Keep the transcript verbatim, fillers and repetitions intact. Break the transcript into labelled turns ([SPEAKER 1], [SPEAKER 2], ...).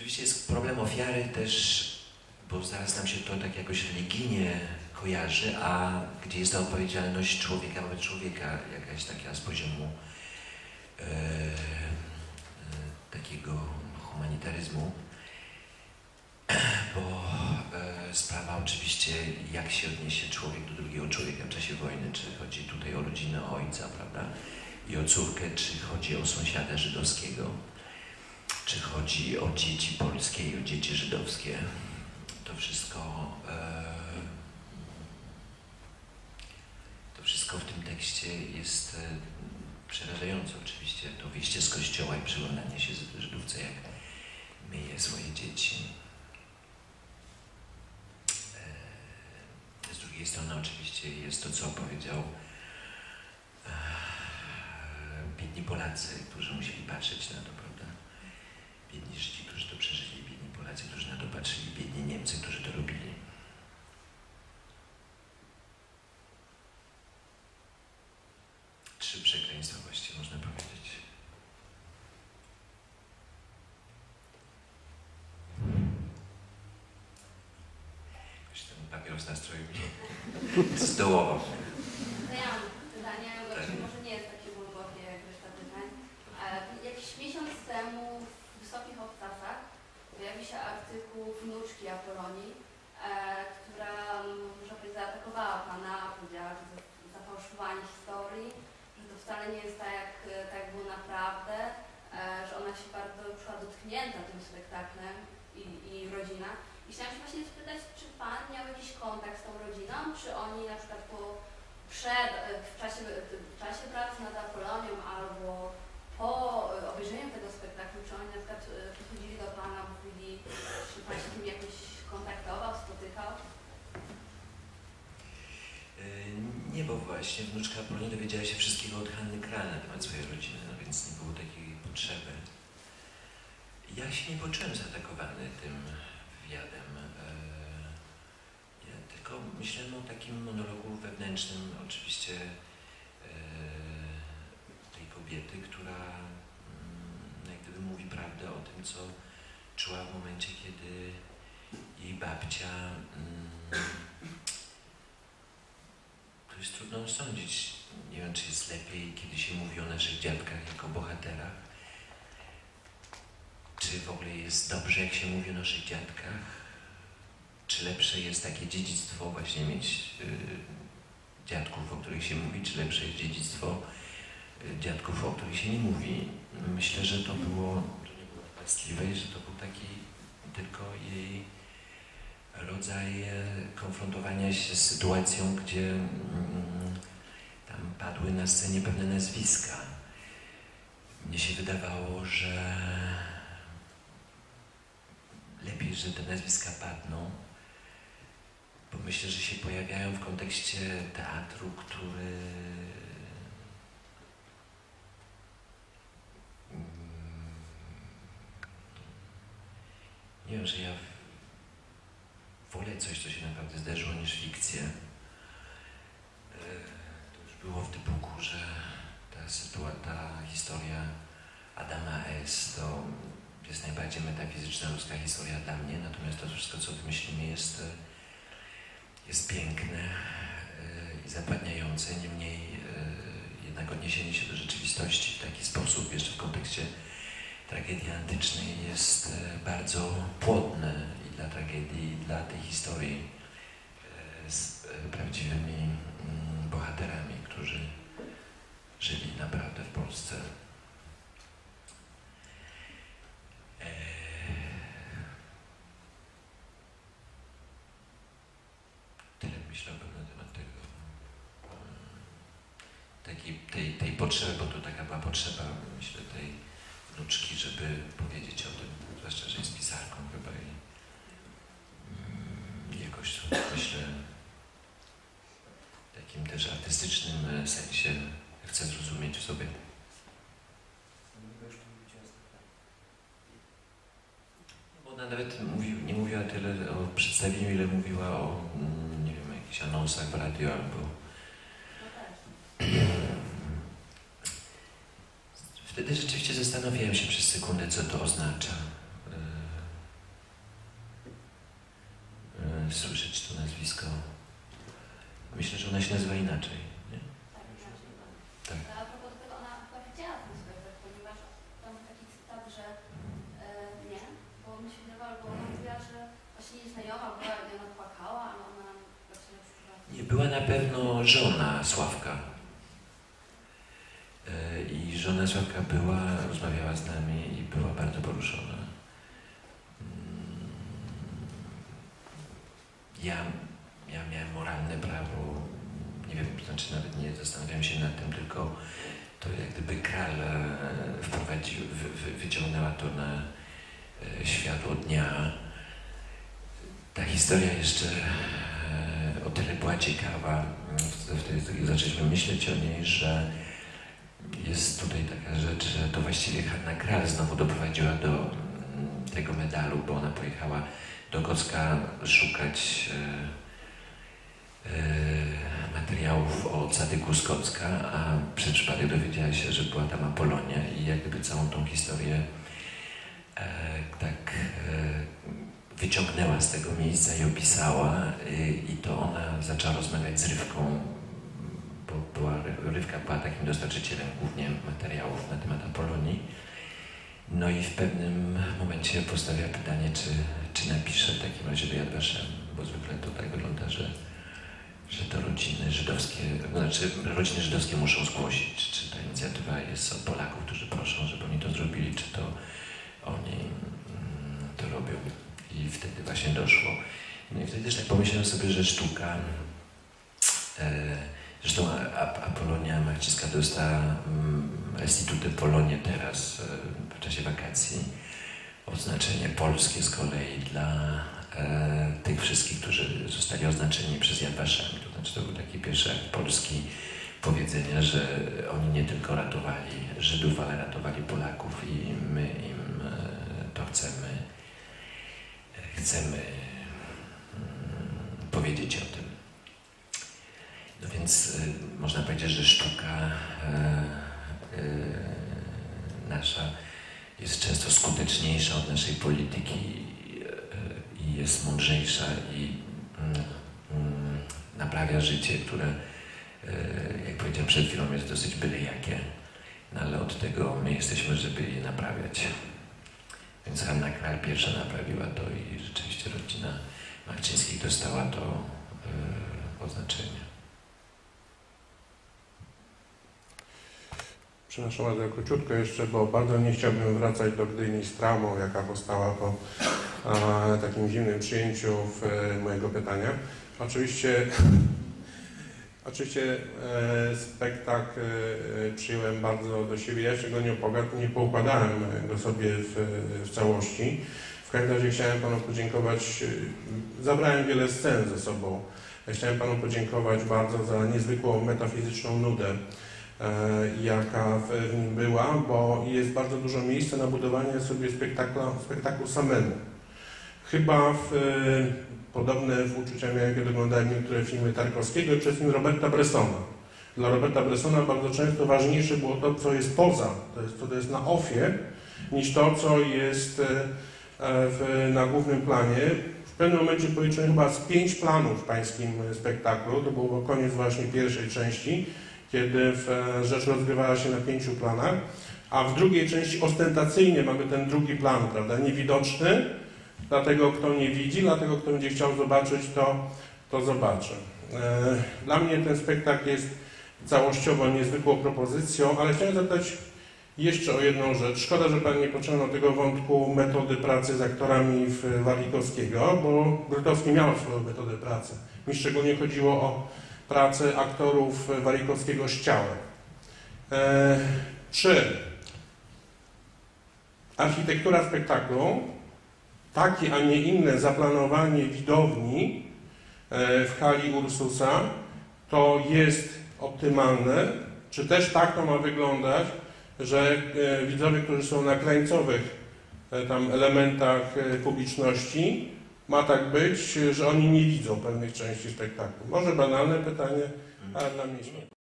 [SPEAKER 1] Oczywiście jest problem ofiary też, bo zaraz nam się to tak jakoś religijnie kojarzy, a gdzie jest ta odpowiedzialność człowieka wobec człowieka, jakaś taka z poziomu e, e, takiego humanitaryzmu, bo e, sprawa oczywiście, jak się odniesie człowiek do drugiego człowieka w czasie wojny, czy chodzi tutaj o rodzinę, o ojca, prawda, i o córkę, czy chodzi o sąsiada żydowskiego, czy chodzi o dzieci polskie i o dzieci żydowskie. To wszystko, e, to wszystko w tym tekście jest e, przerażające oczywiście. To wyjście z kościoła i przyglądanie się Żydówce, jak myje swoje dzieci. E, z drugiej strony oczywiście jest to, co powiedział e, biedni Polacy, którzy musieli patrzeć na to, prawda? Biedni Żydzi, którzy to przeżyli, biedni Polacy, którzy na to patrzyli, biedni Niemcy, którzy to robili. Trzy przekleństwa właściwie można powiedzieć. Już ten papieros nastroju mnie zdołował.
[SPEAKER 2] To ja mam pytanie, tak. Może nie jest takie głębokie jak reszta pytań. Jakiś miesiąc temu w Wysokich Obcasach pojawił się artykuł wnuczki Apolonii, e, która, można powiedzieć, zaatakowała Pana, powiedziała, że to zafałszowanie historii, że to wcale nie jest tak, jak tak było naprawdę, e, że ona się bardzo czuła dotknięta tym spektaklem i, i rodzina. I chciałam się właśnie spytać, czy Pan miał jakiś kontakt z tą rodziną, czy oni na przykład po, przed, w, czasie, w czasie pracy nad Apolonią albo po obejrzeniu tego spektaklu, czy oni na przykład przychodzili do Pana, mówili, czy Pan się z tym jakoś kontaktował, spotykał?
[SPEAKER 1] Nie, bo właśnie wnuczka Apolonii dowiedziała się wszystkiego od Hanny Kral na temat swojej rodziny, no więc nie było takiej potrzeby. Ja się nie poczułem zaatakowany tym wywiadem. Ja tylko myślałem o takim monologu wewnętrznym, oczywiście, tej kobiety, która jak gdyby mówi prawdę o tym, co czuła w momencie, kiedy jej babcia, to jest trudno osądzić, nie wiem, czy jest lepiej, kiedy się mówi o naszych dziadkach jako bohaterach, czy w ogóle jest dobrze, jak się mówi o naszych dziadkach, czy lepsze jest takie dziedzictwo właśnie mieć y, dziadków, o których się mówi, czy lepsze jest dziedzictwo y, dziadków, o których się nie mówi. Myślę, że to było, to nie było napastliwe i że to był taki tylko jej rodzaj konfrontowania się z sytuacją, gdzie mm, tam padły na scenie pewne nazwiska. Mnie się wydawało, że lepiej, że te nazwiska padną, bo myślę, że się pojawiają w kontekście teatru, który nie wiem, że ja wolę coś, co się naprawdę zdarzyło, niż fikcję. To już było w Dybuku, że ta sytuacja, ta historia Adama S. to jest najbardziej metafizyczna ludzka historia dla mnie, natomiast to wszystko, co wymyślimy, jest, jest piękne i zapadniające, niemniej jednak odniesienie się do rzeczywistości w taki sposób, jeszcze w kontekście tragedii antycznej, jest bardzo płodne i dla tragedii, i dla tej historii z prawdziwymi bohaterami, którzy żyli naprawdę w Polsce. Tyle myślałbym na temat tego, takiej, tej, tej potrzeby, bo to taka była potrzeba, myślę, tej wnuczki, żeby powiedzieć o tym, zwłaszcza, że jest pisarką chyba i jakoś to, myślę, w takim też artystycznym sensie chcę zrozumieć w sobie. Ona nawet mówi, nie mówiła tyle o przedstawieniu, ile mówiła o, nie wiem, jakichś anonsach w radio albo... Wtedy rzeczywiście zastanawiałem się przez sekundę, co to oznacza. słyszeć to nazwisko. Myślę, że ona się nazywa inaczej, nie?
[SPEAKER 2] Tak, inaczej.
[SPEAKER 1] Tak.
[SPEAKER 2] A propos tego, ona chyba widziała ten spektakl, ponieważ tam taki cytat, że e, nie, bo mi się wydawało, bo ona mówiła, że właśnie nieznajoma była i ona płakała, ale ona nam właśnie odczuwała.
[SPEAKER 1] Nie, była na pewno żona Sławka. I żona Sławka była, rozmawiała z nami i była bardzo poruszona. Ja, ja miałem moralne prawo, nie wiem, to znaczy nawet nie zastanawiałem się nad tym, tylko to jak gdyby Kral wprowadził, wy, wy, wyciągnęła to na światło dnia. Ta historia jeszcze o tyle była ciekawa, wtedy zaczęliśmy myśleć o niej, że jest tutaj taka rzecz, że to właściwie Hanna Kral znowu doprowadziła do tego medalu, bo ona pojechała do Kocka szukać e, e, materiałów o Cadyku z Kocka, a przez przypadek dowiedziała się, że była tam Apolonia i jak gdyby całą tą historię e, tak e, wyciągnęła z tego miejsca i opisała e, i to ona zaczęła rozmawiać z Rywką, bo była, Rywka była takim dostarczycielem głównie materiałów na temat Apolonii. No i w pewnym momencie postawiła pytanie, czy, czy napisze w takim razie do Yad Vashem, bo zwykle to tak wygląda, że, że to rodziny żydowskie, znaczy rodziny żydowskie muszą zgłosić, czy ta inicjatywa jest od Polaków, którzy proszą, żeby oni to zrobili, czy to oni mm, to robią. I wtedy właśnie doszło. No i wtedy też tak pomyślałem sobie, że sztuka, e, zresztą Apolonia Marciska dostała Restitute Polonie teraz w czasie wakacji. Oznaczenie polskie z kolei dla e, tych wszystkich, którzy zostali oznaczeni przez Yad Vashem. To znaczy to był taki pierwszy akt polski powiedzenia, że oni nie tylko ratowali Żydów, ale ratowali Polaków i my im e, to chcemy, chcemy mm, powiedzieć o tym. No więc y, można powiedzieć, że sztuka y, y, nasza jest często skuteczniejsza od naszej polityki y, i jest mądrzejsza i y, y, naprawia życie, które, y, jak powiedziałem przed chwilą, jest dosyć byle jakie. No ale od tego my jesteśmy, żeby je naprawiać. Więc Hanna Kral pierwsza naprawiła to i rzeczywiście rodzina Marcińskich dostała to y, oznaczenie.
[SPEAKER 3] Przepraszam bardzo, króciutko jeszcze, bo bardzo nie chciałbym wracać do Gdyni z traumą, jaka powstała po a, takim zimnym przyjęciu w, e, mojego pytania. Oczywiście, oczywiście e, spektakl e, przyjąłem bardzo do siebie. Ja jeszcze go nie, nie poukładałem go sobie w, w całości. W każdym razie chciałem Panu podziękować. Zabrałem wiele scen ze sobą. Chciałem Panu podziękować bardzo za niezwykłą metafizyczną nudę, jaka w nim była, bo jest bardzo dużo miejsca na budowanie sobie spektakla, spektaklu samemu. Chyba w, podobne w uczucia miałem, kiedy oglądałem niektóre filmy Tarkowskiego i przede wszystkim Roberta Bressona. Dla Roberta Bressona bardzo często ważniejsze było to, co jest poza, to jest, to jest na offie, niż to, co jest w, na głównym planie. W pewnym momencie policzyłem chyba z pięć planów w pańskim spektaklu, to był koniec właśnie pierwszej części, kiedy rzecz rozgrywała się na pięciu planach, a w drugiej części ostentacyjnie mamy ten drugi plan, prawda, niewidoczny, dlatego kto nie widzi, dlatego kto będzie chciał zobaczyć, to, to zobaczy. Dla mnie ten spektakl jest całościowo niezwykłą propozycją, ale chciałem zapytać jeszcze o jedną rzecz. Szkoda, że Pan nie pociągnął tego wątku metody pracy z aktorami w Walikowskiego, bo Grotowski miał swoją metodę pracy. Mi szczególnie chodziło o pracę aktorów Walikowskiego z ciałem. E, czy architektura spektaklu, takie, a nie inne zaplanowanie widowni e, w hali Ursusa, to jest optymalne? Czy też tak to ma wyglądać, że e, widzowie, którzy są na krańcowych e, tam elementach e, publiczności, ma tak być, że oni nie widzą pewnych części spektaklu? Może banalne pytanie, ale dla mnie